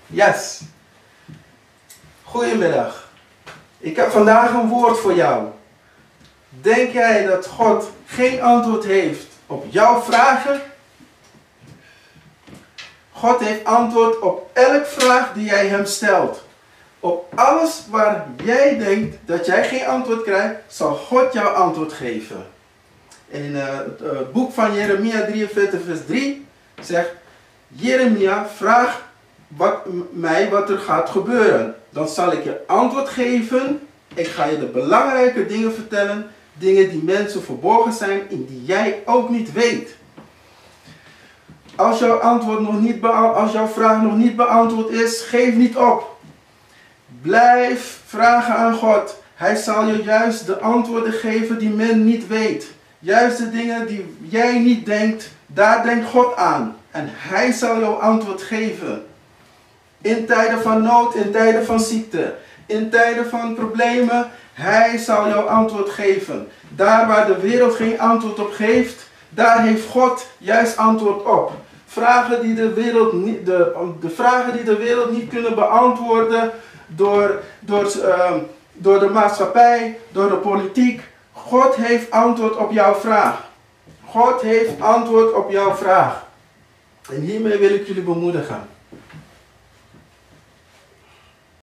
Yes. Goedemiddag. Ik heb vandaag een woord voor jou. Denk jij dat God geen antwoord heeft op jouw vragen? God heeft antwoord op elke vraag die jij hem stelt. Op alles waar jij denkt dat jij geen antwoord krijgt, zal God jou antwoord geven. In het boek van Jeremia 43 vers 3 zegt Jeremia, vraag mij wat er gaat gebeuren. Dan zal ik je antwoord geven. Ik ga je de belangrijke dingen vertellen. Dingen die mensen verborgen zijn en die jij ook niet weet. Als jouw vraag nog niet beantwoord is, geef niet op. Blijf vragen aan God. Hij zal je juist de antwoorden geven die men niet weet. Juist de dingen die jij niet denkt, daar denkt God aan. En hij zal jou antwoord geven. In tijden van nood, in tijden van ziekte, in tijden van problemen, hij zal jou antwoord geven. Daar waar de wereld geen antwoord op geeft, daar heeft God juist antwoord op. Vragen die de vragen die de wereld niet kunnen beantwoorden door de maatschappij, door de politiek. God heeft antwoord op jouw vraag. God heeft antwoord op jouw vraag. En hiermee wil ik jullie bemoedigen.